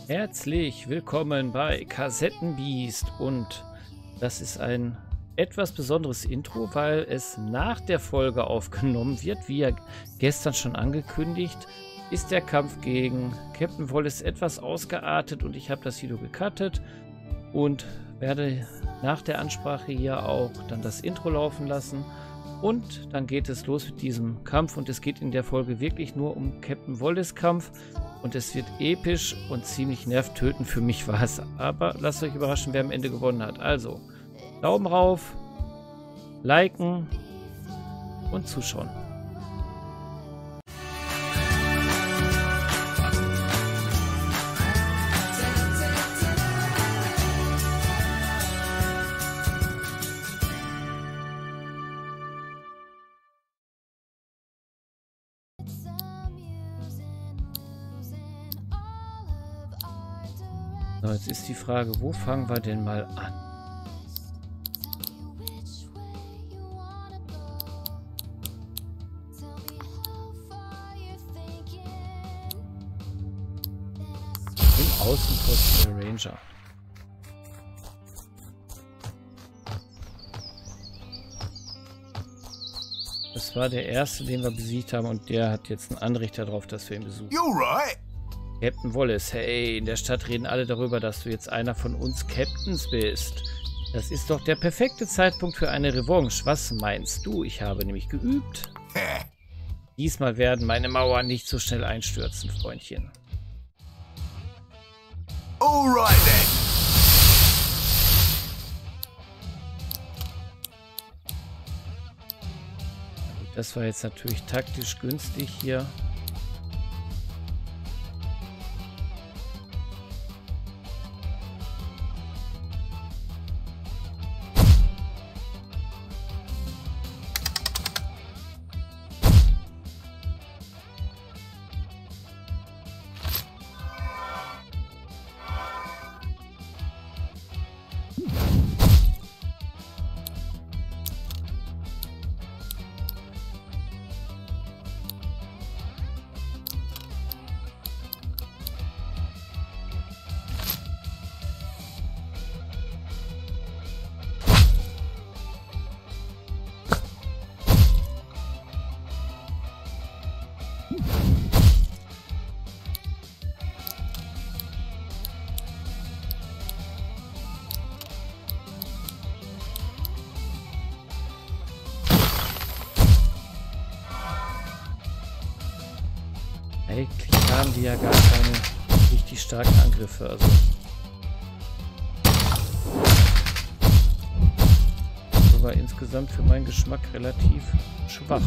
Herzlich willkommen bei Kassettenbiest und das ist ein etwas besonderes Intro, weil es nach der Folge aufgenommen wird. Wie ja gestern schon angekündigt, ist der Kampf gegen Captain Wallace etwas ausgeartet und ich habe das Video gecuttet und werde nach der Ansprache hier auch dann das Intro laufen lassen. Und dann geht es los mit diesem Kampf und es geht in der Folge wirklich nur um Captain Wallace Kampf und es wird episch und ziemlich nervtötend, für mich war es. Aber lasst euch überraschen, wer am Ende gewonnen hat. Also, Daumen rauf, liken und zuschauen. So, jetzt ist die Frage, wo fangen wir denn mal an? Im Außenposten der Ranger. Das war der erste, den wir besiegt haben und der hat jetzt einen Anrichter drauf, dass wir ihn besuchen. You're right. Captain Wallace, hey, in der Stadt reden alle darüber, dass du jetzt einer von uns Captains bist. Das ist doch der perfekte Zeitpunkt für eine Revanche. Was meinst du? Ich habe nämlich geübt. Diesmal werden meine Mauern nicht so schnell einstürzen, Freundchen. Alright then. Das war jetzt natürlich taktisch günstig hier. Eigentlich haben die ja gar keine richtig starken Angriffe, also sogar insgesamt für meinen Geschmack relativ schwach.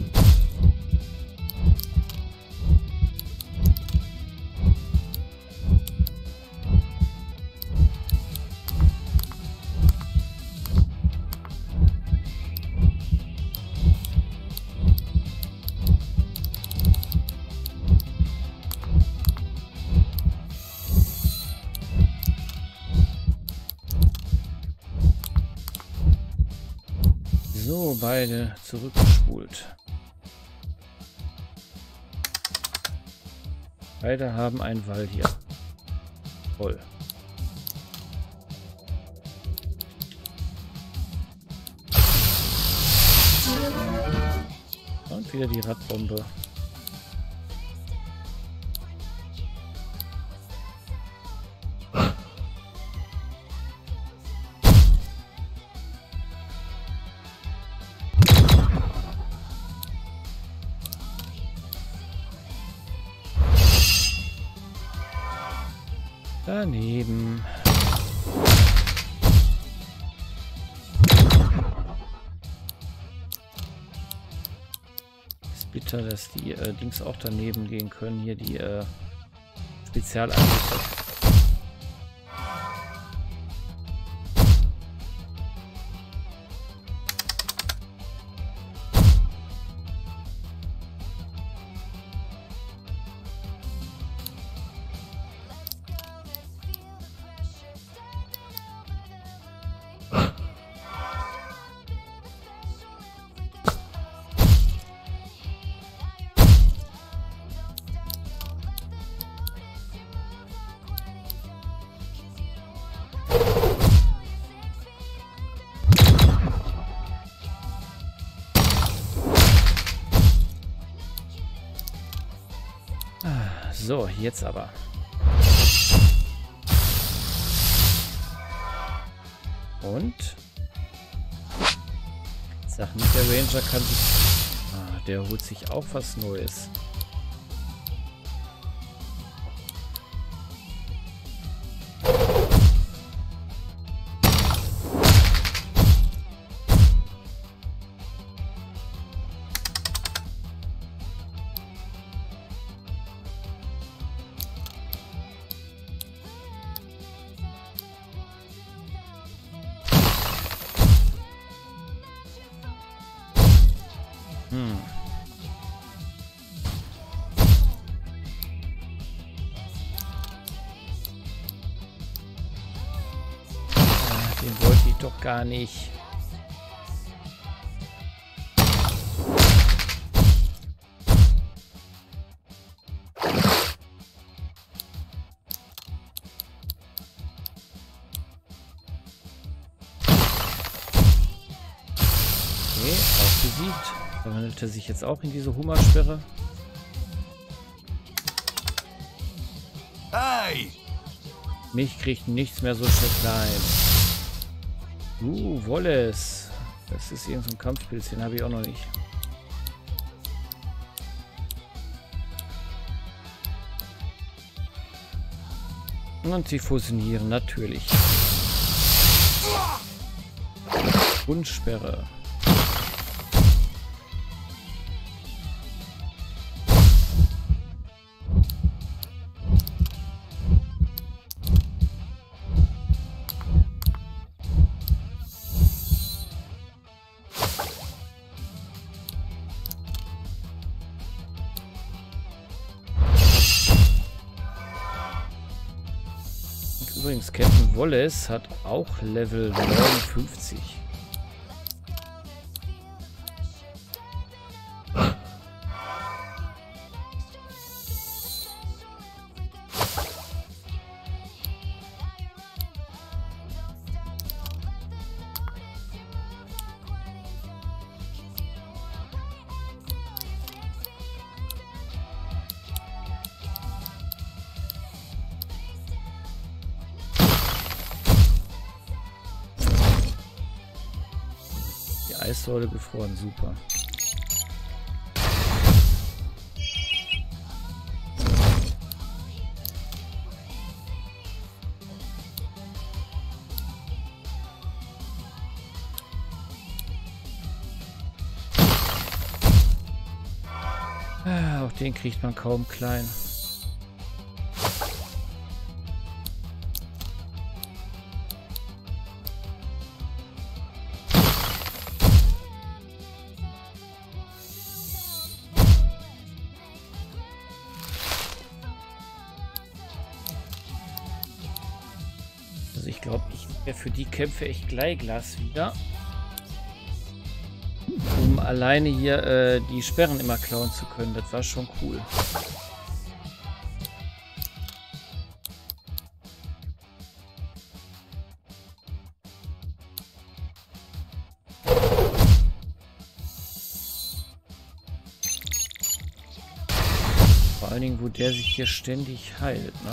So, beide zurückgespult. Beide haben einen Wall hier. Toll. Und wieder die Radbombe. Daneben. Ist bitter, dass die Dings auch daneben gehen können. Hier die Spezialangriffe. So, jetzt aber. Und? Sag nicht, der Ranger kann sich... der holt sich auch was Neues. Den wollte ich doch gar nicht. Okay, auch besiegt. Verwandelt er sich jetzt auch in diese Hummersperre? Hey! Mich kriegt nichts mehr so schnell klein. Wallace. Das ist irgend so ein Kampfpilz, den habe ich auch noch nicht. Und sie fusionieren natürlich. Grundsperre. Übrigens, Captain Wallace hat auch Level 59. Eissäule gefroren, super. Auch den kriegt man kaum klein. Also ich glaube, ich wäre für die Kämpfe echt Gleiglas wieder. Um alleine hier die Sperren immer klauen zu können. Das war schon cool. Vor allen Dingen, wo der sich hier ständig heilt, ne?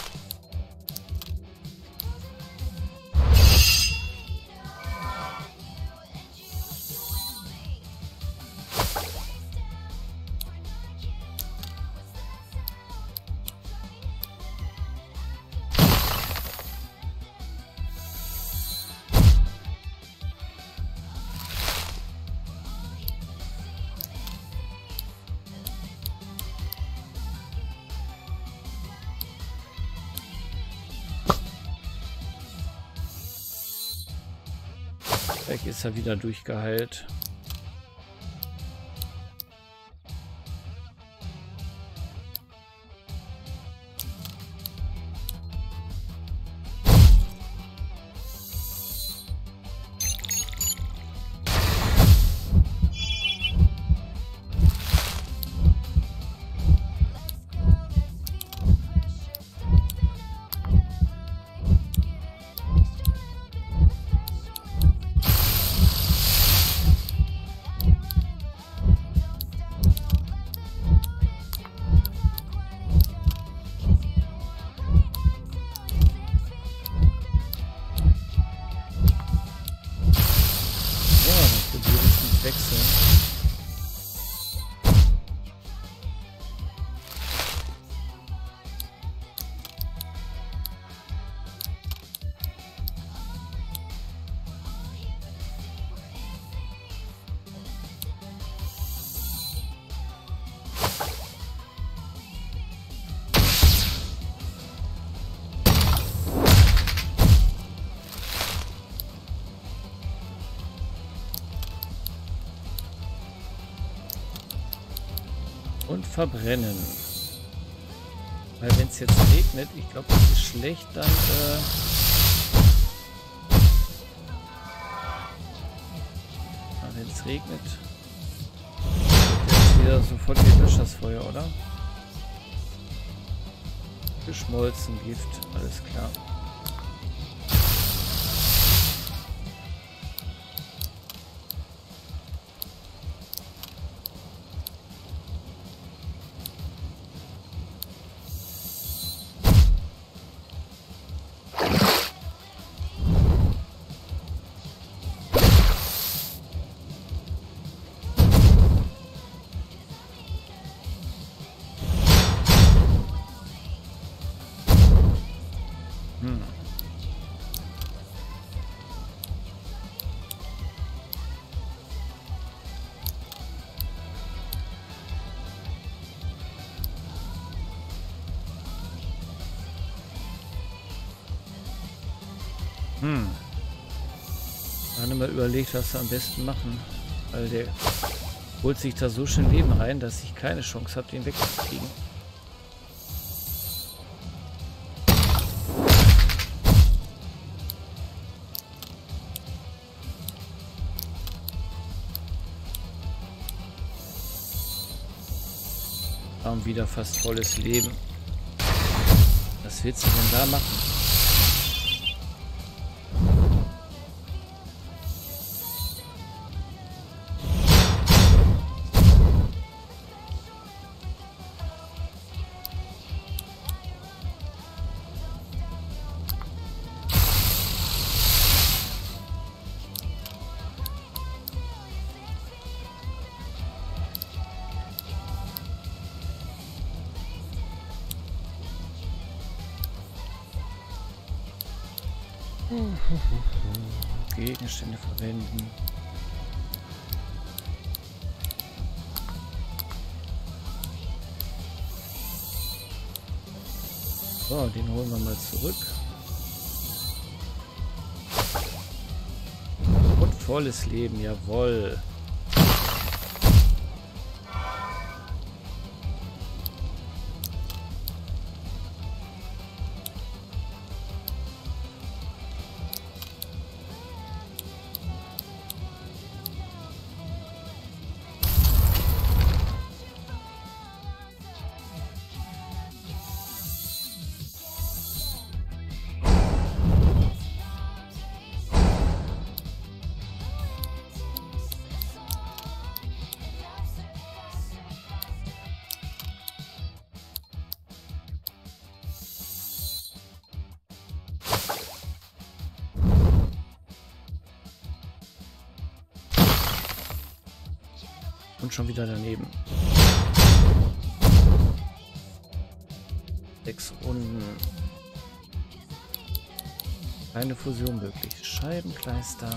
Vielleicht ist er wieder durchgeheilt. und verbrennen. Weil wenn es jetzt regnet, ich glaube, das ist schlecht, dann wenn es regnet, wird jetzt wieder sofort gelöscht das Feuer, oder? Geschmolzen, Gift, alles klar. Dann mal überlegt, was wir am besten machen. Weil der holt sich da so schön Leben rein, dass ich keine Chance habe, den wegzukriegen. Haben wieder fast volles Leben. Was willst du denn da machen? Gegenstände verwenden. So, den holen wir mal zurück. Und volles Leben, jawohl. Und schon wieder daneben. 6 Runden. Keine Fusion möglich. Scheibenkleister.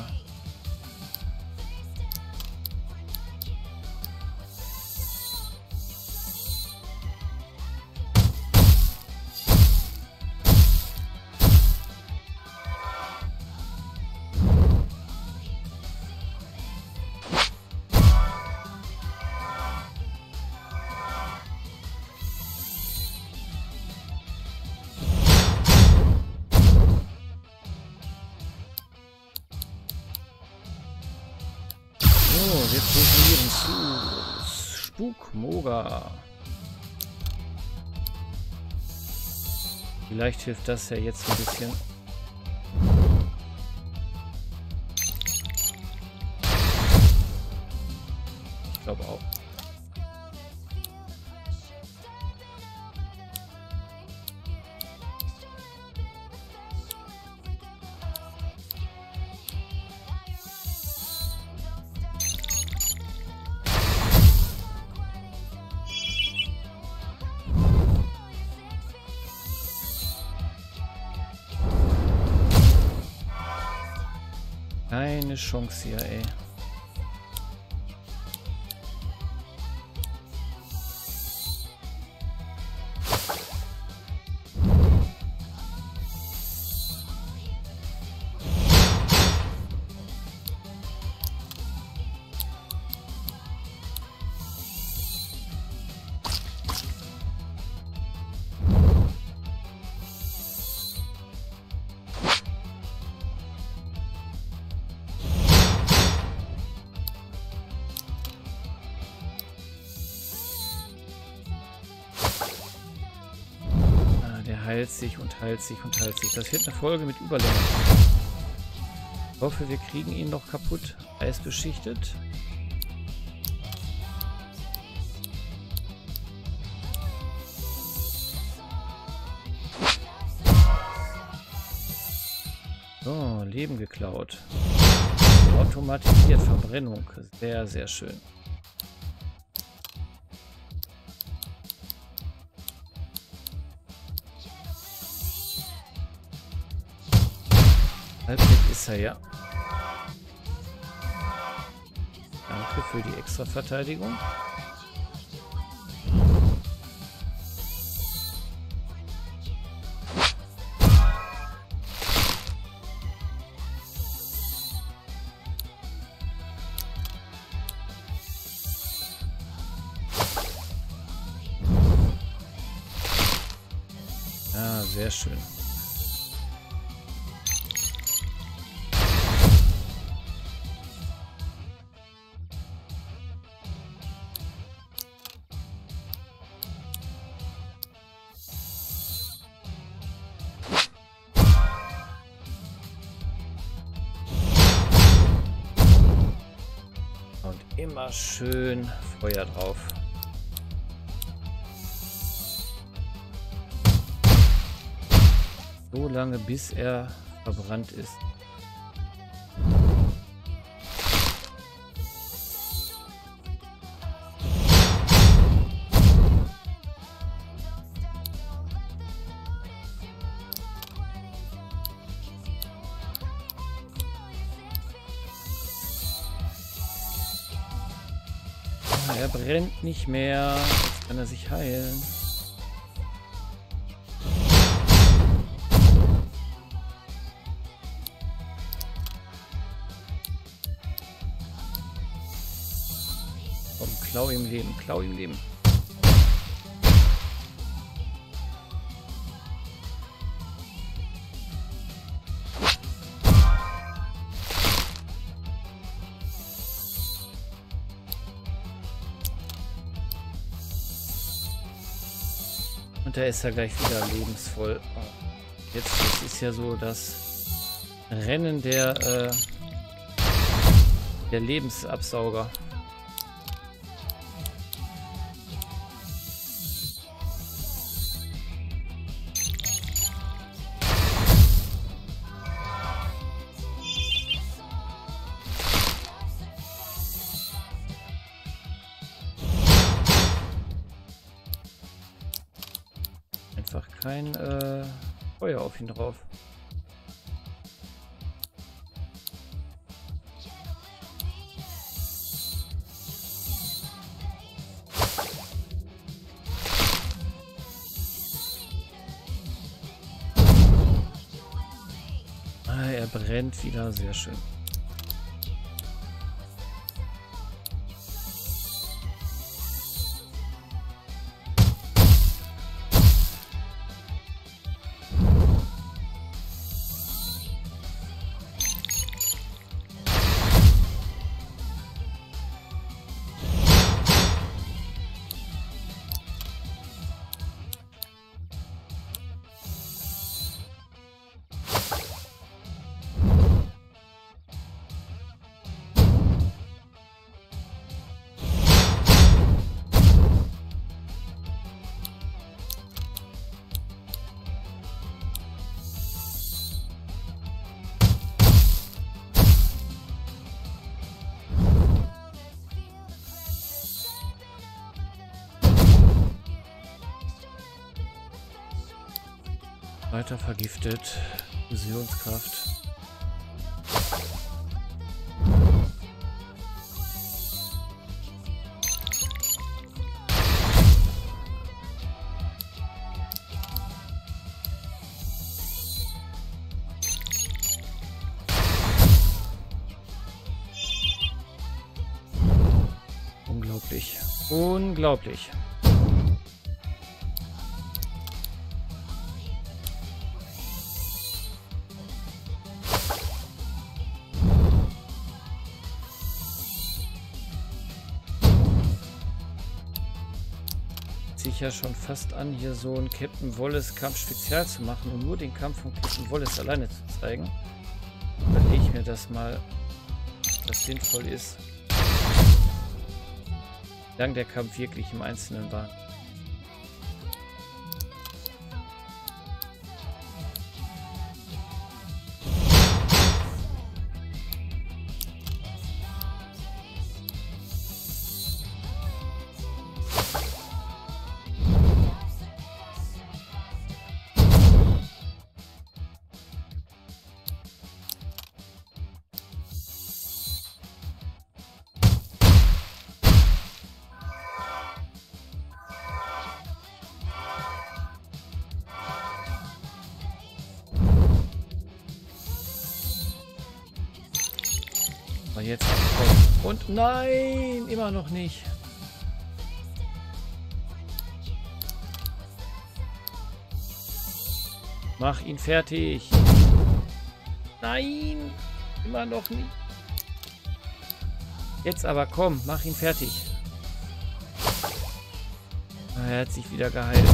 Wir fusionieren zu Spukmoga. Vielleicht hilft das ja jetzt ein bisschen. Ich glaube auch. Keine Chance hier, ey. heilt sich und heilt sich und heilt sich. Das wird eine Folge mit Überlänge. Ich hoffe, wir kriegen ihn noch kaputt. Eisbeschichtet. So, Leben geklaut. Automatisiert Verbrennung. Sehr, sehr schön. Halbweg ist er ja. Danke für die extra Verteidigung. Ja, sehr schön. Und immer schön Feuer drauf. So lange, bis er verbrannt ist. Er brennt nicht mehr. Jetzt kann er sich heilen. Komm, klau ihm Leben, klau ihm Leben. Und da ist er gleich wieder lebensvoll. Jetzt ist ja so das Rennen der Lebensabsauger. Einfach kein Feuer auf ihn drauf. Ah, er brennt wieder, sehr schön. Weiter vergiftet. Fusionskraft. Unglaublich. Unglaublich. ich ja schon fast an, hier so einen Captain Wallace Kampf spezial zu machen und nur den Kampf von Captain Wallace alleine zu zeigen. Überlege ich mir das mal, was sinnvoll ist. Wie lang der Kampf wirklich im Einzelnen war. Jetzt und nein, immer noch nicht. Mach ihn fertig. Nein, immer noch nicht. Jetzt aber komm, mach ihn fertig. Er hat sich wieder geheilt.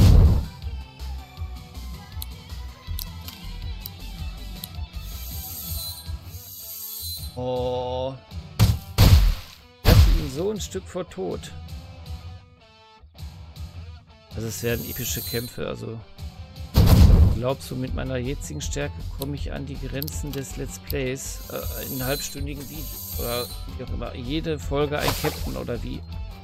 Oh. Ich hatte ihn so ein Stück vor Tod. Also es werden epische Kämpfe, also glaubst du, mit meiner jetzigen Stärke komme ich an die Grenzen des Let's Plays in halbstündigen Videos oder wie auch immer. Jede Folge ein Captain oder wie?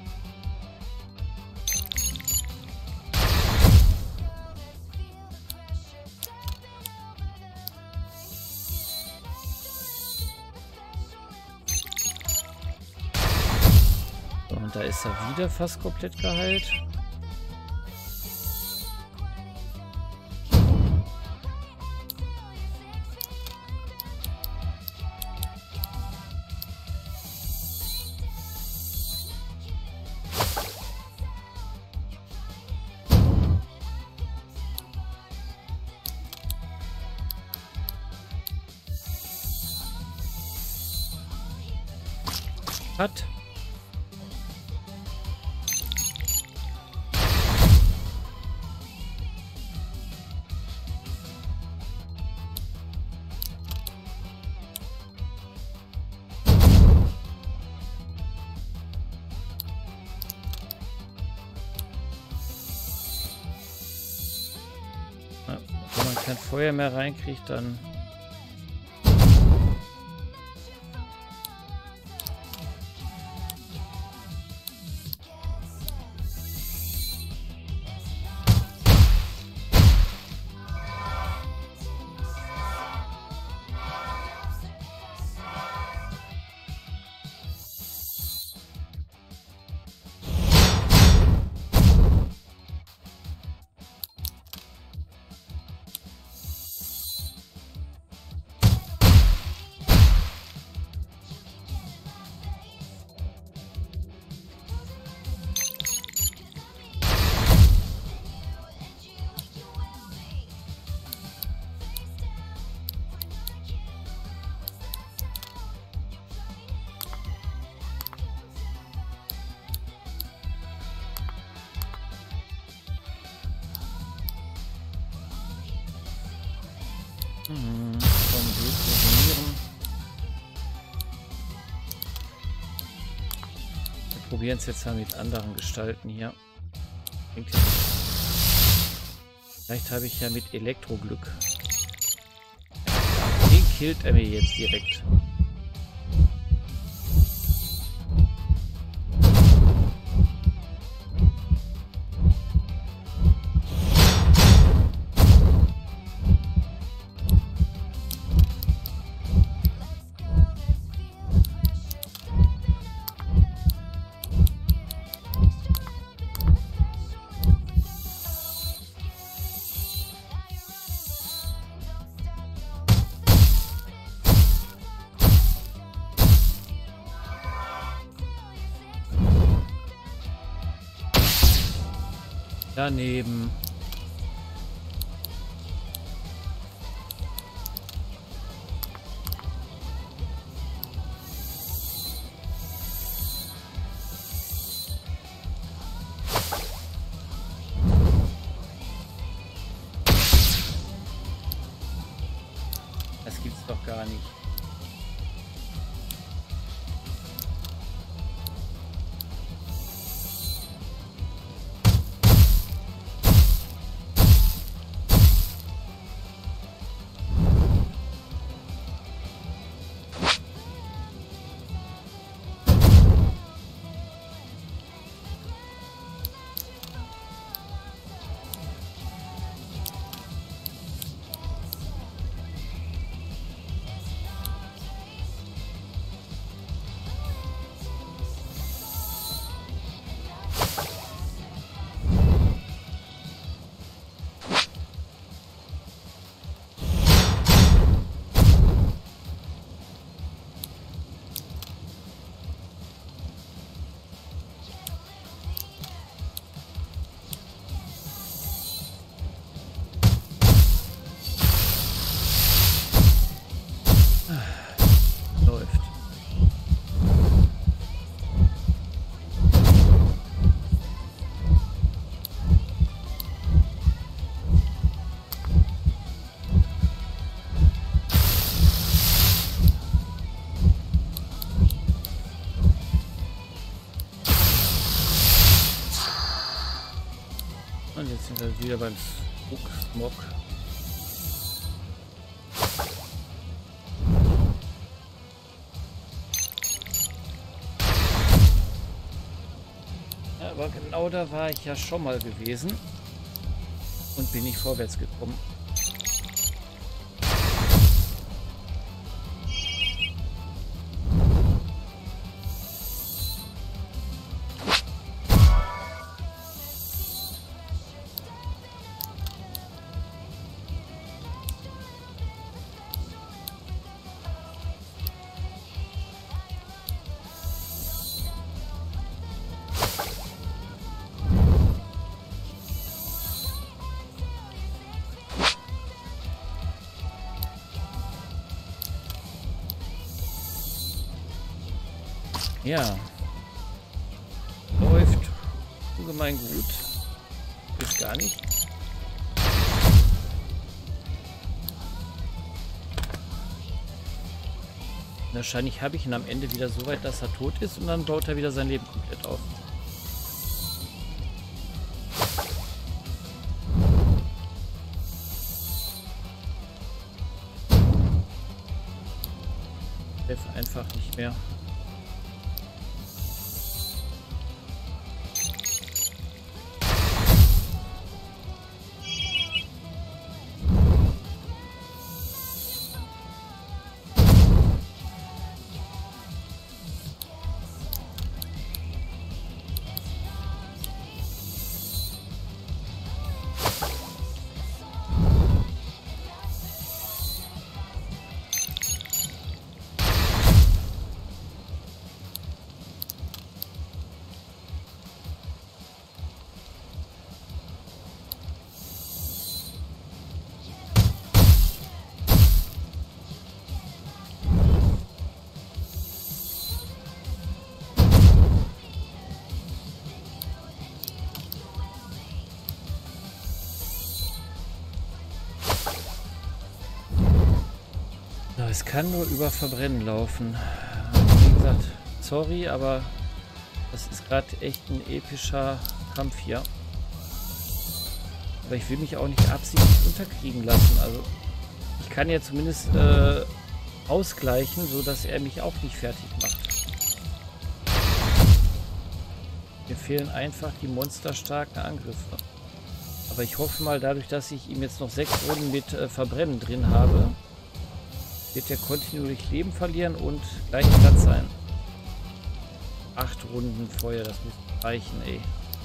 Da ist er wieder fast komplett geheilt. Hat. Wenn man kein Feuer mehr reinkriegt, dann wir probieren es jetzt mal mit anderen Gestalten hier. Vielleicht habe ich ja mit Elektro-Glück. Den killt er mir jetzt direkt. Daneben. gar nicht. Läuft. Und jetzt sind wir wieder beim Smog. Aber genau da war ich ja schon mal gewesen und bin nicht vorwärts gekommen. Ja, läuft ungemein gut, bis gar nicht. Wahrscheinlich habe ich ihn am Ende wieder so weit, dass er tot ist und dann baut er wieder sein Leben komplett auf. Ich treffe einfach nicht mehr. Es kann nur über Verbrennen laufen. Wie gesagt, sorry, aber das ist gerade echt ein epischer Kampf hier. Aber ich will mich auch nicht absichtlich unterkriegen lassen. Also ich kann ja zumindest ausgleichen, so dass er mich auch nicht fertig macht. Mir fehlen einfach die monsterstarken Angriffe. Aber ich hoffe mal, dadurch, dass ich ihm jetzt noch 6 Runden mit Verbrennen drin habe, wird er kontinuierlich Leben verlieren und gleich platt sein. 8 Runden Feuer, das muss reichen, ey.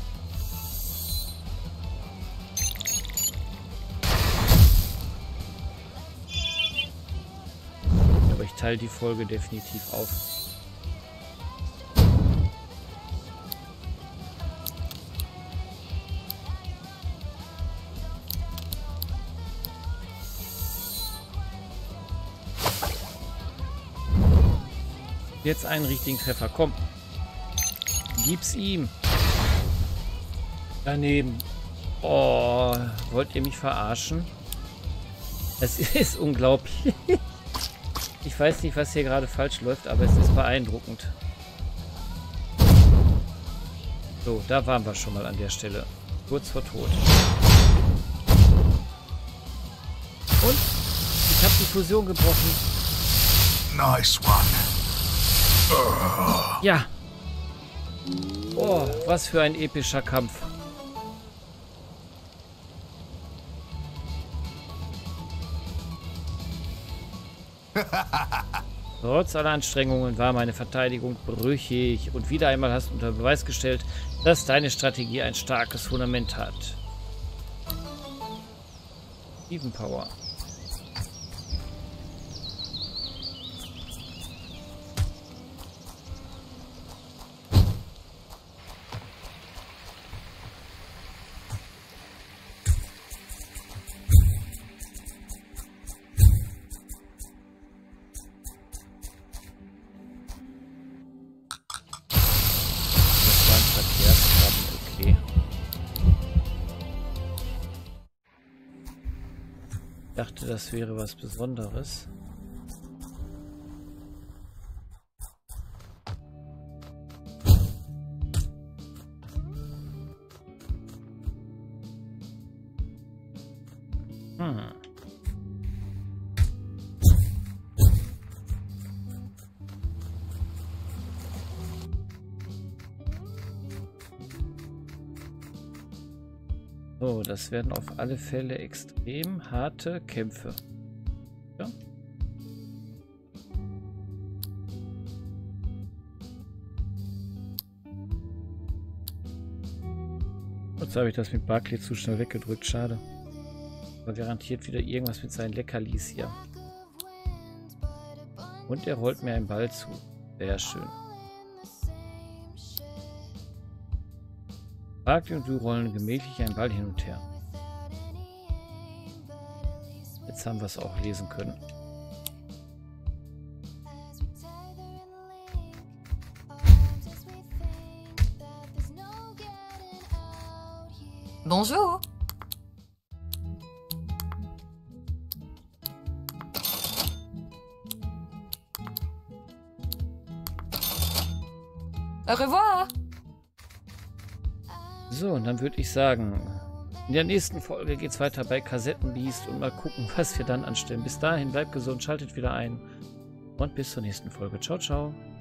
Aber ich teile die Folge definitiv auf. Jetzt einen richtigen Treffer, komm. Gib's ihm. Daneben. Oh, wollt ihr mich verarschen? Es ist unglaublich. Ich weiß nicht, was hier gerade falsch läuft, aber es ist beeindruckend. So, da waren wir schon mal an der Stelle. Kurz vor Tod. Und ich habe die Fusion gebrochen. Nice one. Ja. Oh, was für ein epischer Kampf. Trotz aller Anstrengungen war meine Verteidigung brüchig und wieder einmal hast du unter Beweis gestellt, dass deine Strategie ein starkes Fundament hat. Even Power. Ich dachte, das wäre was Besonderes. So, das werden auf alle Fälle extrem harte Kämpfe. Ja? Jetzt habe ich das mit Barclay zu schnell weggedrückt, schade. Aber garantiert wieder irgendwas mit seinen Leckerlis hier. Und er rollt mir einen Ball zu. Sehr schön. Barclay und du rollen gemächlich einen Ball hin und her. Jetzt haben wir es auch lesen können. Bonjour. Au revoir. So, und dann würde ich sagen, in der nächsten Folge geht es weiter bei Kassettenbiest und mal gucken, was wir dann anstellen. Bis dahin, bleibt gesund, schaltet wieder ein und bis zur nächsten Folge. Ciao, ciao.